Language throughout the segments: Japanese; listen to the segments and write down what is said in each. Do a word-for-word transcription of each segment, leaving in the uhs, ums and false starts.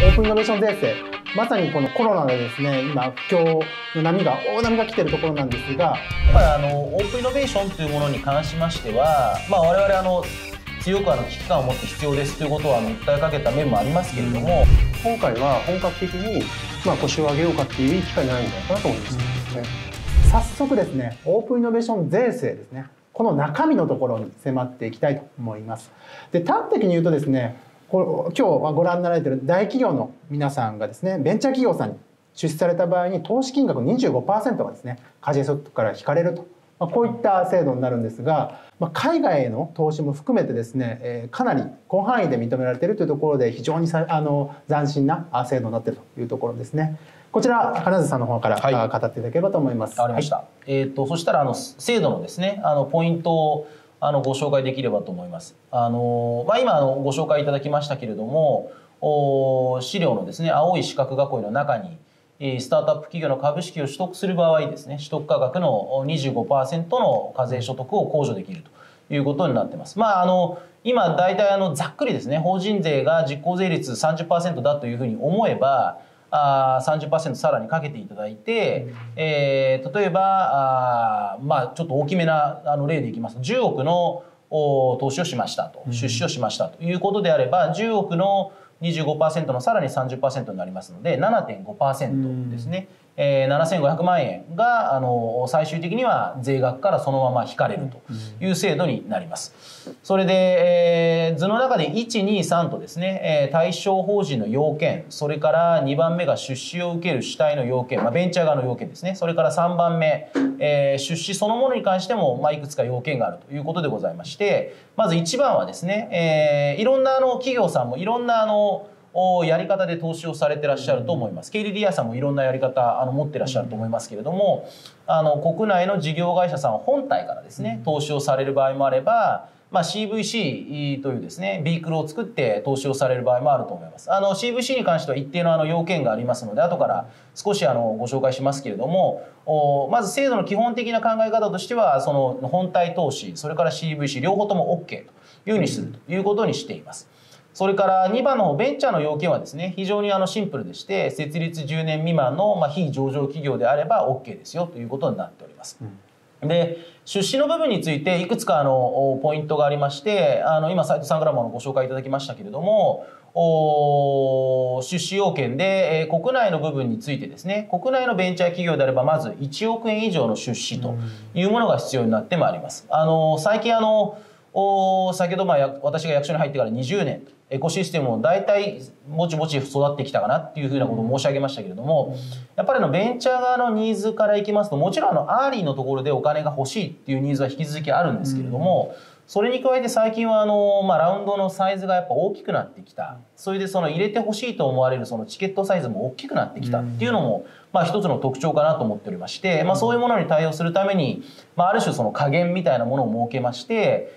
オープンイノベーション税制、まさにこのコロナでですね、今不況の波が大波が来ているところなんですが、 やっぱりあのオープンイノベーションというものに関しましては、まあ、我々あの強くあの危機感を持って必要ですということをあの訴えかけた面もありますけれども、 今回は本格的にまあ腰を上げようかっていういい機会になるんじゃないかなと思いますね。 早速ですね、オープンイノベーション税制ですね、この中身のところに迫っていきたいと思います。で、端的に言うとですね、こ今日ご覧になられている大企業の皆さんがですね、ベンチャー企業さんに出資された場合に投資金額の にじゅうごパーセント がですね、課税所得から引かれると、まあ、こういった制度になるんですが、まあ、海外への投資も含めてですね、えー、かなり広範囲で認められているというところで非常にさあの斬新な制度になっているというところですね。こちら金津さんの方から、はい、語っていただければと思います。 わかりました。はい、えっとそしたらあの制度のですね、あのポイントをあのご紹介できればと思います。あのまあ、今あのご紹介いただきましたけれども、お資料のですね青い四角囲いの中にスタートアップ企業の株式を取得する場合ですね、取得価格の にじゅうごパーセント の課税所得を控除できるということになっています。まああの今大体あのざっくりですね、法人税が実効税率 さんじゅっパーセント だというふうに思えば、あ さんじゅっパーセント さらにかけていただいて、えー、例えばあ、まあ、ちょっと大きめなあの例でいきますとじゅうおくの投資をしましたと、出資をしましたということであればじゅうおくの にじゅうごパーセント のさらに さんじゅっパーセント になりますので ななてんごパーセント ですね。えー、ななせんごひゃくまんえんがあの最終的には税額からそのまま引かれるという制度になります。それで、えー、図の中でいち、に、さんとですね、えー、対象法人の要件、それからにばんめが出資を受ける主体の要件、まあ、ベンチャー側の要件ですね、それからさんばんめ、えー、出資そのものに関しても、まあ、いくつか要件があるということでございまして、まずいちばんはですね、えー、いろんなあの企業さんもいろんなあのやり方で投資をされてらっしゃると思います。ケイリリアさんもいろんなやり方あの持ってらっしゃると思いますけれども、あの国内の事業会社さん本体からですね投資をされる場合もあれば、まあ、シーブイシー というですねビークルを作って投資をされる場合もあると思います。あの シーブイシー に関しては一定のあの要件がありますので後から少しあのご紹介しますけれども、まず制度の基本的な考え方としてはその本体投資それから シーブイシー 両方とも OK というふうにするということにしています。それからにばんの方ベンチャーの要件はですね非常にあのシンプルでして設立じゅうねん未満のまあ非上場企業であれば OK ですよということになっております。うん、で出資の部分についていくつかあのポイントがありましてあの今斉藤さんからもご紹介いただきましたけれどもお出資要件で、えー、国内の部分についてですね国内のベンチャー企業であればまずいちおくえん以上の出資というものが必要になってまいります。あの最近あのお先ほどまあ私が役所に入ってからにじゅうねんエコシステムも大体ぼちぼち育ってきたかなっていうふうなことを申し上げましたけれども、やっぱりのベンチャー側のニーズからいきますともちろんあのアーリーのところでお金が欲しいっていうニーズは引き続きあるんですけれども、それに加えて最近はあの、まあ、ラウンドのサイズがやっぱ大きくなってきた、それでその入れてほしいと思われるそのチケットサイズも大きくなってきたっていうのもまあ一つの特徴かなと思っておりまして、まあ、そういうものに対応するために、まあ、ある種その加減みたいなものを設けまして、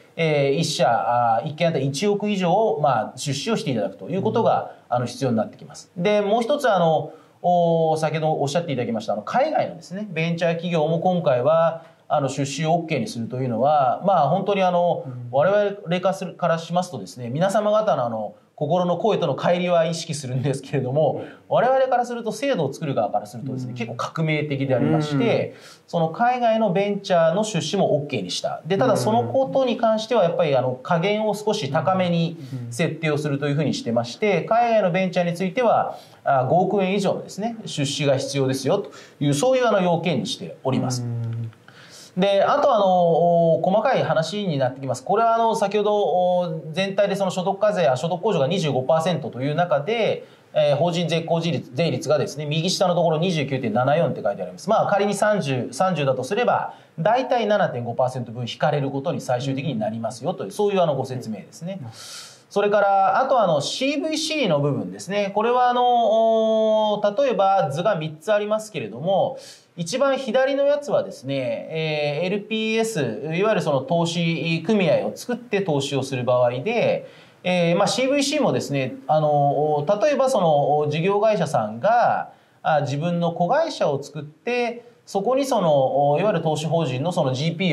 えー、一社一件あたりいちおく以上、まあ、出資をしていただくということがあの必要になってきます。でもう一つあのお先ほどおっしゃっていただきましたあの海外のですねベンチャー企業も今回はあの出資を OK にするというのはまあ本当にあの、うん、我々からするからしますとですね皆様方のあの心の声との乖離は意識するんですけれども、我々からすると制度を作る側からするとですね、結構革命的でありまして、その海外のベンチャーの出資も OK にした。で、ただそのことに関してはやっぱりあの加減を少し高めに設定をするというふうにしてまして、海外のベンチャーについてはごおくえん以上のですね、出資が必要ですよというそういうあの要件にしております。であとあの細かい話になってきます。これはあの先ほど全体でその所得課税や所得控除が にじゅうごパーセント という中で、えー、法人税控税率、税率がですね右下のところ にじゅうきゅうてんななよん って書いてあります。まあ仮に30、さんじゅうだとすれば大体 ななてんごパーセント 分引かれることに最終的になりますよというそういうあのご説明ですね。それからあとあの シーブイシー の部分ですね。これはあの例えば図がみっつありますけれども一番左のやつはですね、えー、エルピーエス いわゆるその投資組合を作って投資をする場合で、えーまあ、シーブイシー もですねあの例えばその事業会社さんがあ自分の子会社を作ってそこにそのいわゆる投資法人のその ジーピー を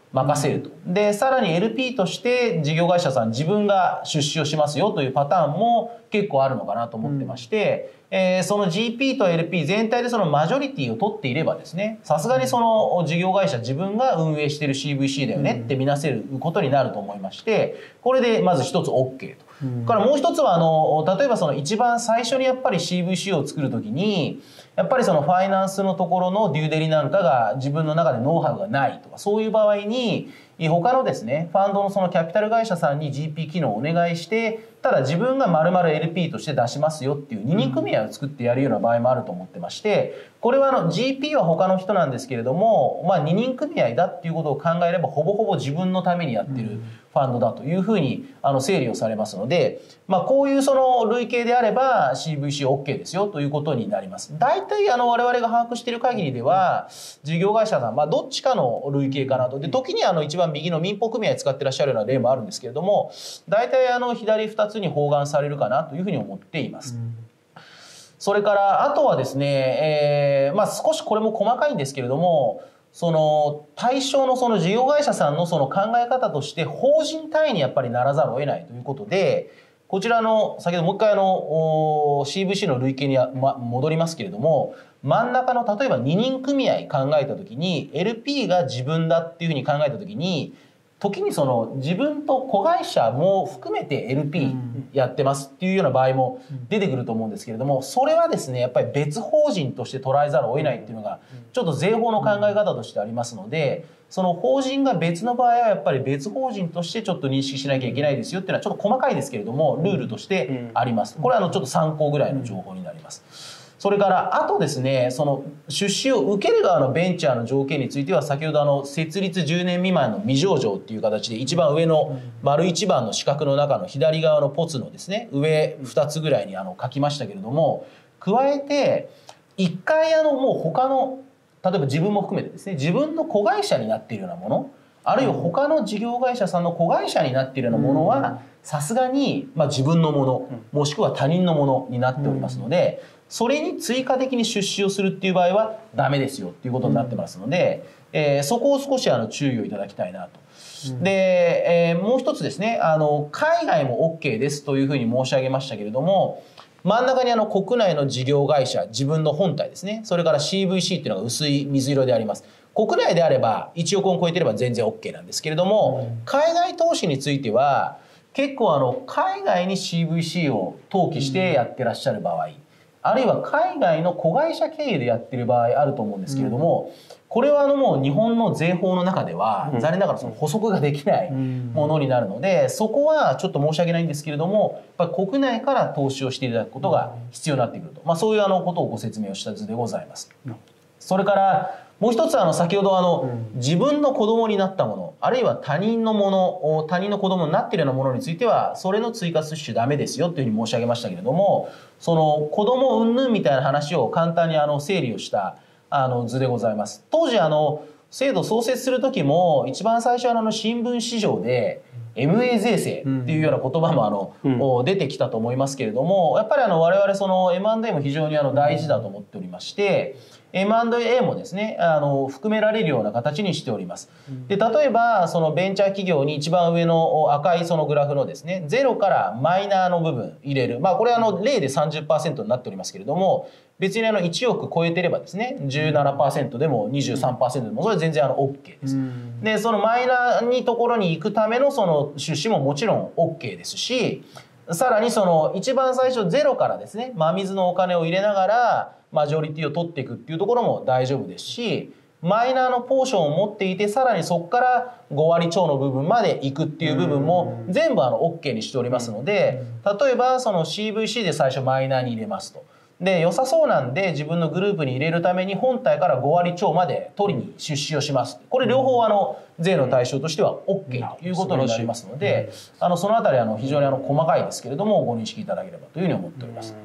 任せると。で、さらに エルピー として事業会社さん自分が出資をしますよというパターンも結構あるのかなと思ってまして、うん、えー、その ジーピー と エルピー 全体でそのマジョリティを取っていればですね、さすがにその事業会社自分が運営している シーブイシー だよねって見なせることになると思いまして、これでまず一つ OK と。うん、からもう一つはあの例えばその一番最初にやっぱり シーブイシー を作るときにやっぱりそのファイナンスのところのデューデリなんかが自分の中でノウハウがないとかそういう場合に他のですねファンドのそのキャピタル会社さんに ジーピー 機能をお願いしてただ自分が丸々 エルピー として出しますよっていうににん組合を作ってやるような場合もあると思ってましてこれはあの ジーピー は他の人なんですけれどもまあににん組合だっていうことを考えればほぼほぼ自分のためにやってるファンドだというふうにあの整理をされますのでまあこういうその類型であれば シーブイシー OK ですよということになります。大体あの我々が把握している限りでは事業会社さんまあどっちかの類型かなとで時にあの一番右の民法組合使ってらっしゃるような例もあるんですけれども大体あの左ふたつに包含されるかなというふうに思っています。うんそれからあとはですね、えーまあ、少しこれも細かいんですけれどもその対象のその事業会社さんのその考え方として法人単位にやっぱりならざるを得ないということでこちらの先ほどもう一回あの シーブイシー の類型に戻りますけれども真ん中の例えばににん組合考えた時に エルピー が自分だっていうふうに考えた時に時にその自分と子会社も含めて エルピー やってますっていうような場合も出てくると思うんですけれどもそれはですねやっぱり別法人として捉えざるを得ないっていうのがちょっと税法の考え方としてありますのでその法人が別の場合はやっぱり別法人としてちょっと認識しなきゃいけないですよっていうのはちょっと細かいですけれどもルールとしてあります。これはあのちょっと参考ぐらいの情報になります。それからあとですねその出資を受ける側のベンチャーの条件については先ほどあの設立じゅうねん未満の未上場っていう形で一番上の丸一番の四角の中の左側のポツのですね上ふたつぐらいにあの書きましたけれども加えていっかいあのもう他の例えば自分も含めてですね自分の子会社になっているようなものあるいは他の事業会社さんの子会社になっているようなものはさすがにまあ自分のものもしくは他人のものになっておりますのでそれに追加的に出資をするっていう場合はダメですよっていうことになってますので、えー、そこを少しあの注意をいただきたいなと。で、えー、もう一つですねあの海外も OK ですというふうに申し上げましたけれども真ん中にあの国内の事業会社自分の本体ですねそれから シーブイシー っていうのが薄い水色であります。国内であればいちおくを超えてれば全然 OK なんですけれども、うん、海外投資については結構あの海外に シーブイシー を登記してやってらっしゃる場合、うん、あるいは海外の子会社経営でやってる場合あると思うんですけれども、うん、これはあのもう日本の税法の中では残念ながらその補足ができないものになるのでそこはちょっと申し訳ないんですけれどもやっぱり国内から投資をしていただくことが必要になってくると、まあ、そういうあのことをご説明をした図でございます。それからもう一つあの先ほどあの自分の子供になったものあるいは他人のもの他人の子供になっているようなものについてはそれの追加出資ダメですよというふうに申し上げましたけれどもその子供云々みたいな話を簡単にあの整理をしたあの図でございます。当時あの制度創設する時も一番最初あの新聞市場で エムエー 税制っていうような言葉もあの、うん、出てきたと思いますけれどもやっぱりあの我々その エムアンドエー も非常にあの大事だと思っておりましてエムアンドエー もですねあの含められるような形にしております。で例えばそのベンチャー企業に一番上の赤いそのグラフのですねゼロからマイナーの部分入れるまあこれはあのゼロで さんじゅっパーセント になっておりますけれども別にあのいちおく超えてればですね じゅうななパーセント でも にじゅうさんパーセント でもそれは全然あの OK です。でそのマイナーにところに行くためのその出資ももちろん OK ですしさらにその一番最初ゼロからですね真水のお金を入れながらマジョリティを取っていくっていうところも大丈夫ですしマイナーのポーションを持っていてさらにそこからご割超の部分までいくっていう部分も全部あの OK にしておりますので例えばその シーブイシー で最初マイナーに入れますと。で良さそうなんで自分のグループに入れるために本体からご割超まで取りに出資をしますこれ両方あの税の対象としては OK ということになりますのであのそのあたりあの非常にあの細かいですけれどもご認識いただければというふうに思っております。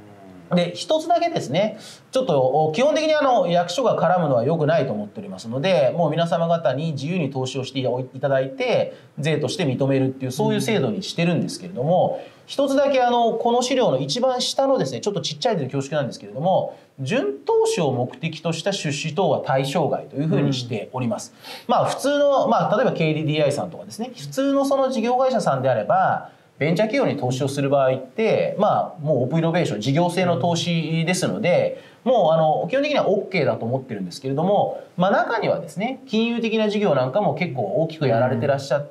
で、一つだけですね、ちょっと基本的にあの役所が絡むのは良くないと思っておりますので、もう皆様方に自由に投資をしていただいて、税として認めるっていう、そういう制度にしてるんですけれども、一つだけあの、この資料の一番下のですね、ちょっとちっちゃいで恐縮なんですけれども、純投資を目的とした出資等は対象外というふうにしております。うん、まあ普通の、まあ例えば ケーディーディーアイ さんとかですね、普通のその事業会社さんであれば、ベンチャー企業に投資をする場合って、まあ、もうオープンイノベーション、事業性の投資ですので、もうあの基本的には OK だと思ってるんですけれども、まあ、中にはですね、金融的な事業なんかも結構大きくやられてらっしゃって、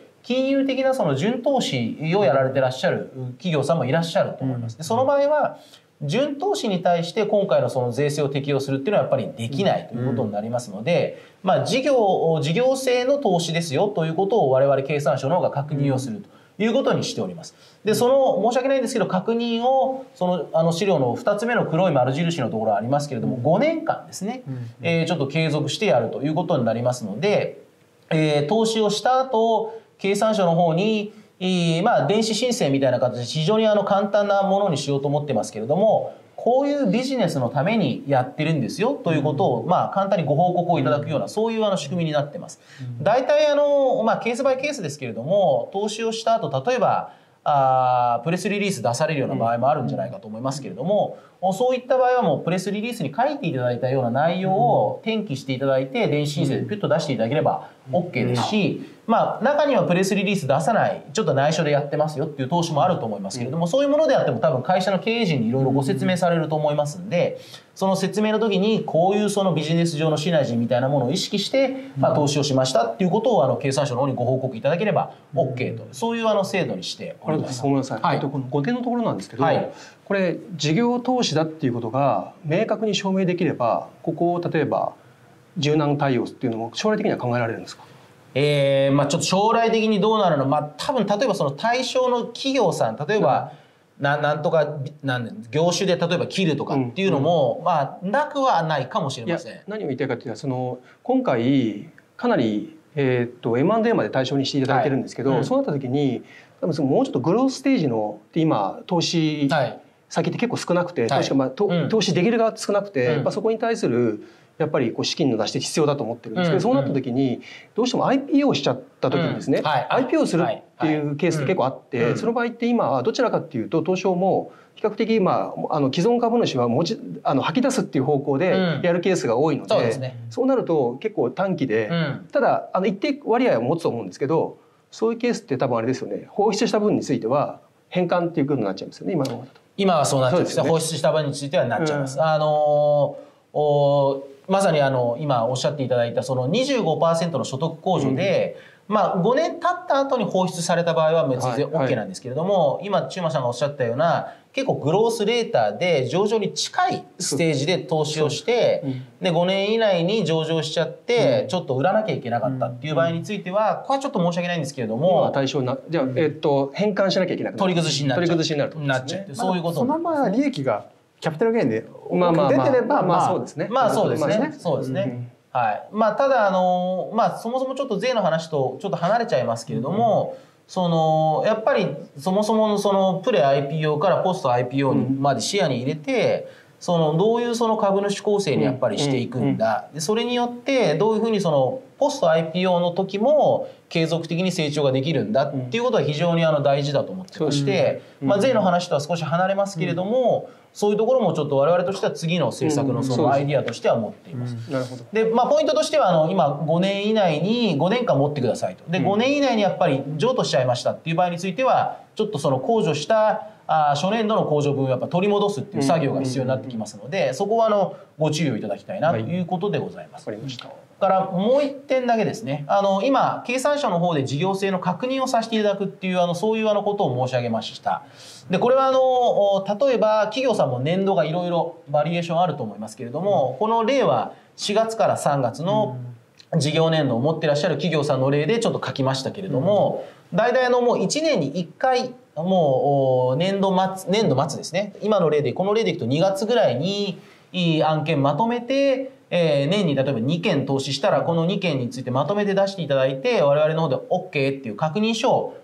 金融的なその純投資をやられてらっしゃる企業さんもいらっしゃると思います。でその場合は、純投資に対して今回のその税制を適用するっていうのはやっぱりできないということになりますので、まあ、事業、事業性の投資ですよということを我々経産省の方が確認をすると。いうことにしております。で、その、申し訳ないんですけど、確認を、その、あの資料のふたつめの黒い丸印のところありますけれども、ごねんかんですね、えー、ちょっと継続してやるということになりますので、えー、投資をした後、経産省の方に、えー、まあ、電子申請みたいな形で非常にあの簡単なものにしようと思ってますけれども、こういうビジネスのためにやってるんですよということを、まあ、簡単にご報告をいただくような、そういうあの仕組みになってます。大体あの、まあ、ケースバイケースですけれども、投資をした後、例えば、あプレスリリース出されるような場合もあるんじゃないかと思いますけれども、そういった場合はもうプレスリリースに書いていただいたような内容を転記していただいて、電子申請でピュッと出していただければ OK ですし、まあ、中にはプレスリリース出さない、ちょっと内緒でやってますよっていう投資もあると思いますけれども、そういうものであっても多分会社の経営陣にいろいろご説明されると思いますんで、その説明の時にこういうそのビジネス上のシナジーみたいなものを意識して、まあ、投資をしましたっていうことをあの経産省の方にご報告いただければ OK と、そういうあの制度にしております。 ごめんなさい、はい、このごてんのところなんですけど、はい、これ事業投資だっていうことが明確に証明できれば、ここを例えば柔軟対応っていうのも将来的には考えられるんですか？ えーまあ、ちょっと将来的にどうなるの、まあ、多分例えばその対象の企業さん、例えば、うん、な, なんとかなん業種で例えば切るとかっていうのも、うんうん、まあ、なくはないかもしれません。 何を言いたいかというと、その今回かなり、えー、っと エムアンドエー まで対象にしていただいてるんですけど、はい、うん、そうなった時に多分そのもうちょっとグロースステージの今投資先って結構少なくて、はい、投資、まあうん、投資できる側少なくて、うん、やっぱそこに対するやっぱりこう資金の出し手必要だと思ってるんですけど、うんうん、そうなった時にどうしても アイピーオー しちゃった時にですね、うん、はい、アイピーオー するっていうケースって結構あって、はいはい、その場合って今はどちらかっていうと東証も比較的今あの既存株主は持ちあの吐き出すっていう方向でやるケースが多いので、うん、そうですね、そうなると結構短期で、うん、ただあの一定割合を持つと思うんですけど、そういうケースって多分あれですよね、放出した分については返還っていうことになっちゃうんですよね、今のままだと。 今はそうなっちゃうんですね。放出した分についてはなっちゃいます。うん、あのー、おまさにあの今おっしゃっていただいたその にじゅうごパーセント の所得控除で、うん、まあごねん経った後に放出された場合は別に OK なんですけれども、はいはい、今中馬さんがおっしゃったような結構グロースレーターで上場に近いステージで投資をして、うん、でごねん以内に上場しちゃって、うん、ちょっと売らなきゃいけなかったっていう場合については、これはちょっと申し訳ないんですけれども、 今対象なじゃあ、えっと返還しなきゃいけなくなる、 取り崩しになっちゃう、 取り崩しになると、 なっちゃう、そういうこと。 その場合は利益がキャピタルゲインで出てれば、まあそうですね。 まあそうですね。そうですね。はい。まあただあのまあそもそもちょっと税の話とちょっと離れちゃいますけれども、うん、そのやっぱりそもそものそのプレ アイピーオー からポスト アイピーオー にまで視野に入れて、そのどういうその株主構成にやっぱりしていくんだ。でそれによってどういうふうにそのポスト アイピーオー の時も継続的に成長ができるんだっていうことは非常にあの大事だと思ってまして、まあ税の話とは少し離れますけれども、そういうところもちょっと我々としては次の政策のそのアイディアとしては持っています。 なるほど。 で、まあポイントとしてはあの今ごねん以内にごねんかん持ってくださいと。でごねん以内にやっぱり譲渡しちゃいましたっていう場合についてはちょっとその控除したあ初年度の控除分をやっぱ取り戻すっていう作業が必要になってきますので、そこはあのご注意をいただきたいなということでございます。 わかりました。 からもう一点だけですね、あの今経産省の方で事業性の確認をさせていただくっていうあのそういうあのことを申し上げました。でこれはあの例えば企業さんも年度がいろいろバリエーションあると思いますけれども、この例はしがつからさんがつの事業年度を持っていらっしゃる企業さんの例でちょっと書きましたけれども、大体あのもういちねんにいっかいもう年度末年度末ですね、今の例でこの例でいくとにがつぐらいにいい案件まとめて、えー、年に例えばにけん投資したらこのにけんについてまとめて出していただいて、我々の方で OK っていう確認書を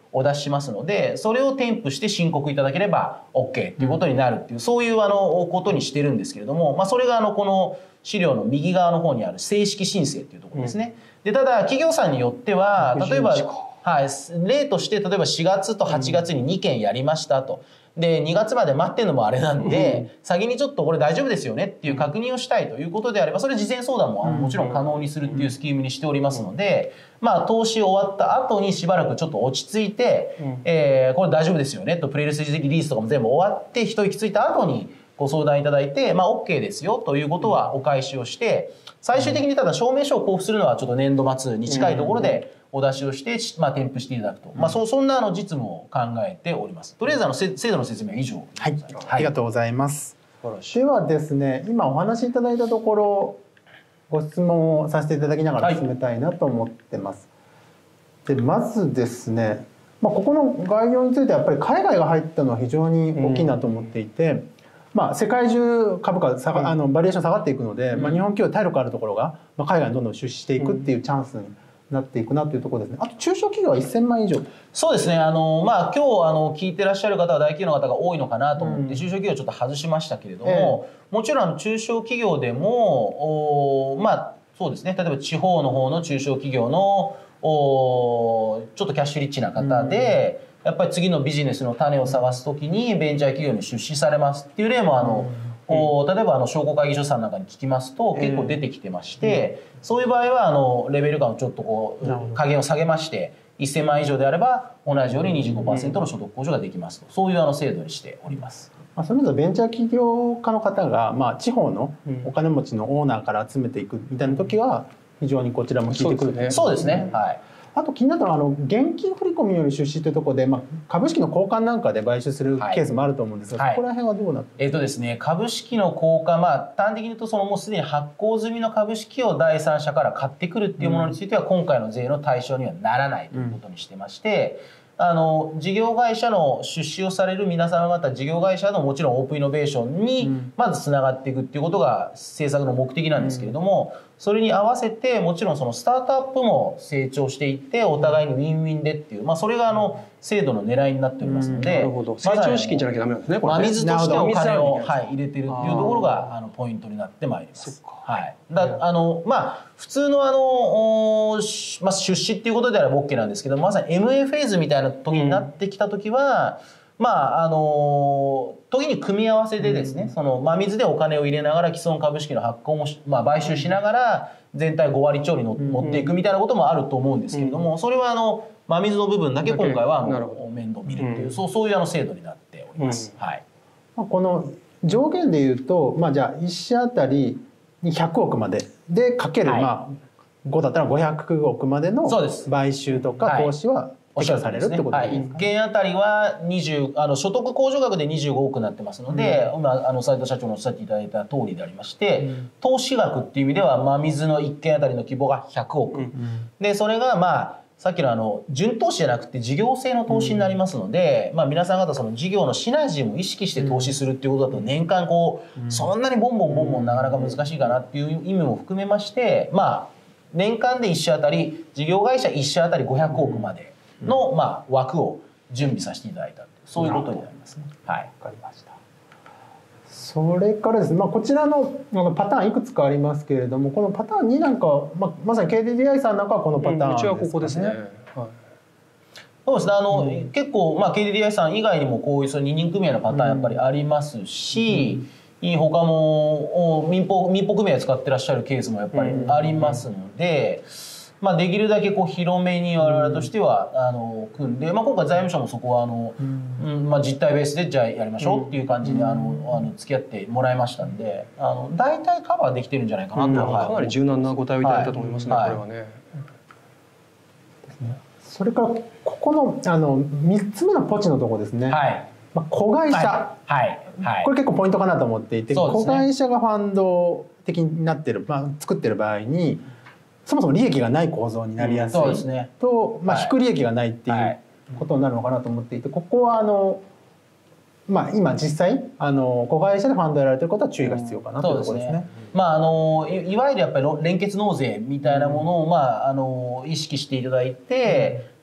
お出ししますので、それを添付して申告いただければ オーケー っていうことになるっていう、そういうあのことにしてるんですけれども、まあ、それがあのこの資料の右側の方にある正式申請っていうところですね。でただ企業さんによっては例えば、はい、例として例えばしがつとはちがつににけんやりましたと。でにがつまで待ってるのもあれなんで、先にちょっとこれ大丈夫ですよねっていう確認をしたいということであれば、それ事前相談ももちろん可能にするっていうスキームにしておりますので、まあ投資終わった後にしばらくちょっと落ち着いて、えー、これ大丈夫ですよねと、プレスリリースとかも全部終わって一息ついた後にご相談いただいて、まあ オーケー ですよということはお返しをして、最終的にただ証明書を交付するのはちょっと年度末に近いところでお出しをして、まあ、添付していただくと、まあ、そ, そんなあの実務を考えております。とりあえずあの制度の説明は以上。 はい、はい、ありがとうございます。ではですね、今お話しいただいたところご質問をさせていただきながら進めたいなと思ってます。はい、でまずですね、まあ、ここの概要についてはやっぱり海外が入ったのは非常に大きいなと思っていて、うん、まあ、世界中株価下が、うん、あのバリエーション下がっていくので、うん、まあ、日本企業体力あるところが、まあ、海外にどんどん出資していくっていうチャンスになっていくなというところですね。あと中小企業はせんまん以上。 そうですね。あのまあ今日あの聞いてらっしゃる方は大企業の方が多いのかなと思って、うん、中小企業ちょっと外しましたけれども、えー、もちろんあの中小企業でもおまあそうですね。例えば地方の方の中小企業のおちょっとキャッシュリッチな方で、うん、やっぱり次のビジネスの種を探すときにベンチャー企業に出資されますっていう例もあの。うん、例えばあの商工会議所さんなんかに聞きますと結構出てきてまして、うん、そういう場合はあのレベル感をちょっとこう加減を下げましてせんまん以上であれば同じように にじゅうごパーセント の所得控除ができますと、そういうあの制度にしております。 まあ、それこそベンチャー起業家の方が、まあ、地方のお金持ちのオーナーから集めていくみたいな時は非常にこちらも効いてくる。 そうですね。はい。 あと気になったのはあの現金振込による出資というところで、まあ、株式の交換なんかで買収するケースもあると思うんですが、はい、そこら辺はどうなってえーとですね、株式の交換、まあ、端的に言うとそのもうすでに発行済みの株式を第三者から買ってくるっていうものについては今回の税の対象にはならないということにしてまして、うん、あの事業会社の出資をされる皆様方事業会社のもちろんオープンイノベーションにまずつながっていくっていうことが政策の目的なんですけれども、うん、それに合わせてもちろんそのスタートアップも成長していってお互いにウィンウィンでっていう、まあ、それがあの制度の狙いになっておりますので、 なるほど、成長資金じゃなきゃダメなんですね、これね。 真水としてお金を、はい、入れてるっていうところがあのポイントになってまいります。はい、だあのまあ普通のあの、まあ、出資っていうことであれば オーケー なんですけど、まさに エムエー フェーズみたいな時になってきた時は、うん、まああの時に組み合わせでですね、うん、その真水でお金を入れながら既存株式の発行も、まあ、買収しながら全体ごわり超にの、うん、持っていくみたいなこともあると思うんですけれども、うん、それはあの真水の部分だけ今回はあの面倒見るっていう、うん、そうそういうあの制度になっております。うん、はい。 この上限でいうと、まあ、じゃあいっ社あたりにひゃくおくまででかける、はい、まあごだったらごひゃくおくまでの買収とか投資は適用されるってことですか。 いっけんあたりはにじゅうあの所得控除額でにじゅうごおくになってますので、うん、今あの斉藤社長のおっしゃっていただいた通りでありまして、うん、投資額っていう意味では真水のいっけんあたりの規模がひゃくおく、うん、でそれがまあさっきのあの純投資じゃなくて事業性の投資になりますので、うん、まあ皆さん方その事業のシナジーも意識して投資するっていうことだと年間こう、うん、そんなにボンボンボンボンなかなか難しいかなっていう意味も含めまして、まあ年間でいっ社あたり事業会社いっ社あたりごひゃくおくまでの、まあ枠を準備させていただいたそういうことになりますね。はい。 わかりました。それからですね、まあ、こちらのパターンいくつかありますけれども、このパターンになんか、まあ、まさに ケーディーディーアイ さんなんかはこのパターンですかね。 うちはここですね。はい、 そうですね。あの、うん、結構まあ ケーディーディーアイ さん以外にもこういうその二人組合のパターンやっぱりありますし、うんうん、他も民放民放組合使ってらっしゃるケースもやっぱりありますので。うんまあ、できるだけこう広めに我々としてはあの組んで、まあ、今回財務省もそこはあの、うんまあ、実態ベースでじゃあやりましょうっていう感じにあのあの付き合ってもらいましたんで、あの大体カバーできてるんじゃないかなと、うん、 かなり柔軟なご対応いただいたと思いますね、はい、これはね。はい、 それからここのあのみっつめのポチのところですね。はい、まあ、子会社、はいはいはい、これ結構ポイントかなと思っていて、ね、子会社がファンド的になってる、まあ、作ってる場合にそもそも利益がない構造になりやすい、うん、そうですね、と、まあ、引く利益がないっていうことになるのかなと思っていて、ここはあの、まあ、今実際あの子会社でファンドやられてることは注意が必要かなというところですね。 まああの い, いわゆるやっぱり連結納税みたいなものを、うん、まああの意識していただいて、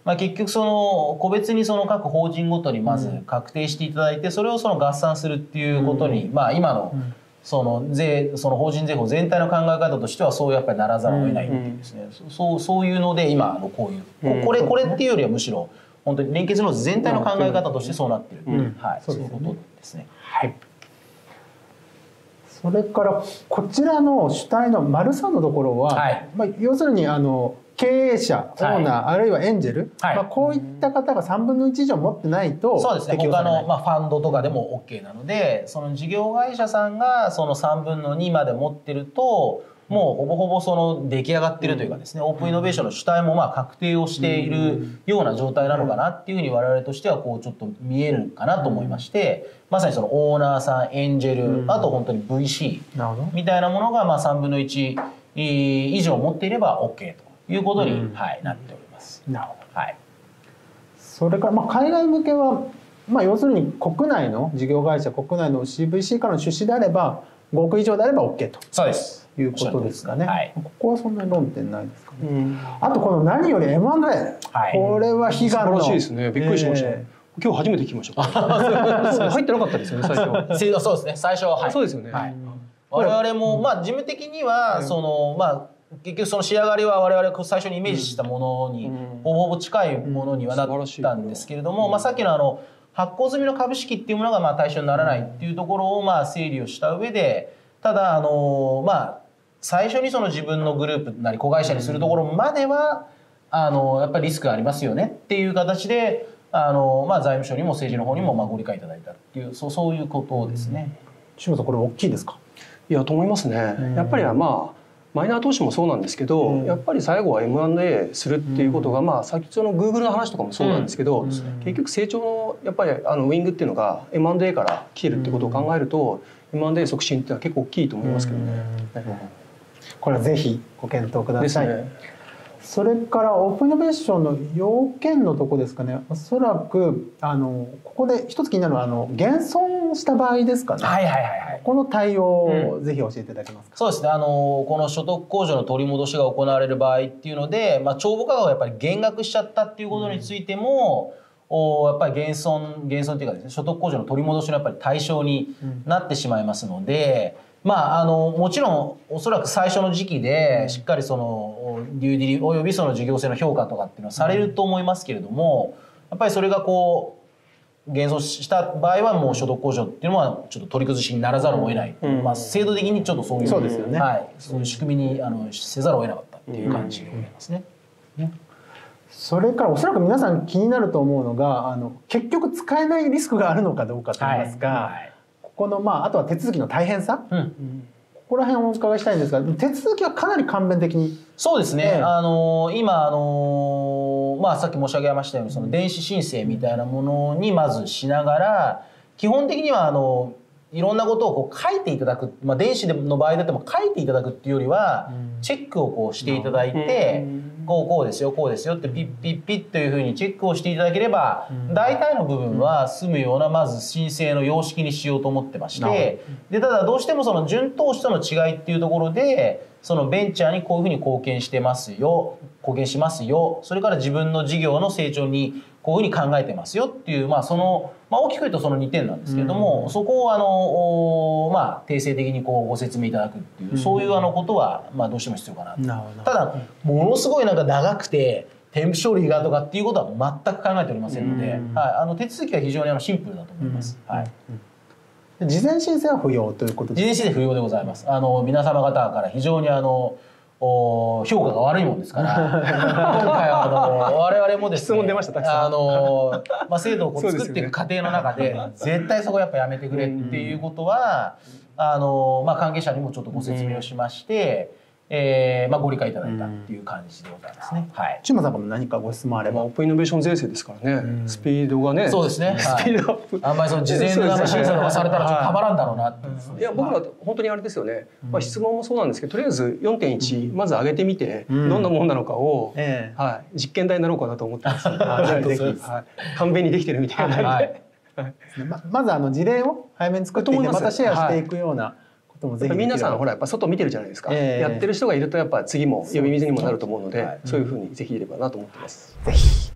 まあ、結局その個別にその各法人ごとにまず確定していただいて、それをその合算するっていうことに、まあ今のその税その法人税法全体の考え方としてはそうやっぱりならざるを得ないっていうですね、そうそういうので今のこういうこれこれっていうよりはむしろ本当に連結ノート全体の考え方としてそうなってるっていう、はい、そういうことですね。はい。 それからこちらの主体の丸さんのところは、はい、まあ要するにあの経営者、オーナー、はい、あるいはエンジェル、はい、まあこういった方がさんぶんのいち以上持ってないとそうですね、他の、まあ、ファンドとかでも OK なので、その事業会社さんがそのさんぶんのにまで持ってるともうほぼほぼその出来上がってるというかですね、オープンイノベーションの主体もまあ確定をしているような状態なのかなっていうふうに我々としてはこうちょっと見えるかなと思いまして、まさにそのオーナーさん、エンジェル、あと本当に ブイシー みたいなものがまあさんぶんのいち以上持っていれば OK ということに、はい、なっております。 なるほど。 はい。 それからまあ海外向けは、まあ、要するに国内の事業会社、国内の シーブイシー からの出資であればごおく以上であれば OK と。 そうです。 いうことですかね。 はい、 ここはそんなに論点ないですかね。うん、あとこの何より エムアンドエー、はい、これは悲願の。 素晴らしいですね。びっくりしました。えー、今日初めて聞きました。入ってなかったですよね最初。 そうですね。最初は、はい、 そうですよね。 はい、我々もまあ事務的にはそのまあ結局その仕上がりは我々最初にイメージしたものにほぼほぼ近いものにはなったんですけれども、まあさっきのあの発行済みの株式っていうものがまあ対象にならないっていうところをまあ整理をした上で、ただあのまあ最初にその自分のグループなり子会社にするところまではあのやっぱりリスクがありますよねっていう形であの、まあ、財務省にも政治の方にもまあご理解いただいたっていうそうそういうことですね。 志村さんこれ大きいですか？ いやと思いますね。やっぱりまあマイナー投資もそうなんですけど、やっぱり最後は エムアンドエー するっていうことが、まあ先ほどの Google の話とかもそうなんですけど、結局成長のやっぱりあのウイングっていうのが エムアンドエー から来てるってことを考えると エムアンドエー 促進っていうのは結構大きいと思いますけどね。 これはぜひご検討ください。ね、それからオープンイノベーションの要件のとこですかね。おそらくあのここで一つ気になるのはあの減損した場合ですかね。 はいはいはいはい。 この対応をぜひ教えていただけますか。 うん、そうですね。あのこの所得控除の取り戻しが行われる場合っていうので、まあ帳簿価格がやっぱり減額しちゃったっていうことについても。うんおやっぱり減損減損というかですね、所得控除の取り戻しのやっぱり対象になってしまいますので、うん、まああのもちろんおそらく最初の時期でしっかりそのデューディリおよびその事業性の評価とかっていうのはされると思いますけれども、やっぱりそれがこう減損した場合はもう所得控除っていうのはちょっと取り崩しにならざるを得ない、うん、まあ制度的にちょっとそういうそうですよね、 はい、そういう仕組みにあのせざるを得なかったっていう感じでございますね。うんうんそれからおそらく皆さん気になると思うのがあの結局使えないリスクがあるのかどうかといいますか、はいはい、ここのまああとは手続きの大変さ、うん、ここら辺をお伺いしたいんですが手続きはかなり簡便的にそうですね、えー、あの今あの、まあ、さっき申し上げましたようにその電子申請みたいなものにまずしながら基本的にはあのいろんなことをこう書いていただく、まあ、電子の場合でも書いていただくっていうよりは、うん、チェックをこうしていただいて、うん、こうこうですよこうですよってピッピッピッというふうにチェックをしていただければ、うん、大体の部分は済むようなまず申請の様式にしようと思ってまして、でただどうしてもその準投資との違いっていうところでそのベンチャーにこういうふうに貢献してますよ貢献しますよそれから自分の事業の成長にこういうふうに考えてますよっていう、まあそのまあ、大きく言うとそのにてんなんですけれども、うん、そこをあの、まあ、定性的にこうご説明いただくっていう、うん、そういうあのことは、まあ、どうしても必要かなと。なただものすごいなんか長くて添付処理がとかっていうことは全く考えておりませんので、うん、はい、あの手続きは非常にあのシンプルだと思います。うん、はいうん、事前申請は不要ということですか？ 事前申請不要でございます。あの皆様方から非常にあの評価が悪いもんですから今回はあの我々もですね質問出ましたたくさんあの、まあ、制度をこう作っていく過程の中で絶対そこやっぱやめてくれっていうことはあの、まあ、関係者にもちょっとご説明をしまして、えーまあ、ご理解いただいたっていう感じでございますね。はい。 志村さんも何かご質問あれば。 オープンイノベーション税制ですからね。スピードがね。 そうですね。スピードアップ。あんまりその事前の審査とかされたらちょっとたまらんだろうなって。 いや僕は本当にあれですよね。まあ質問もそうなんですけど、とりあえず よんてんいち まず上げてみてどんなものなのかを、はい実験台になろうかなと思ってます。ぜひ簡便にできてるみたいな。 まずあの事例を早めに作っていてまたシェアしていくような。 皆さんほらやっぱ外見てるじゃないですか、えー、やってる人がいるとやっぱ次も呼び水にもなると思うので、はい、そういうふうにぜひいればなと思ってます。 ぜひ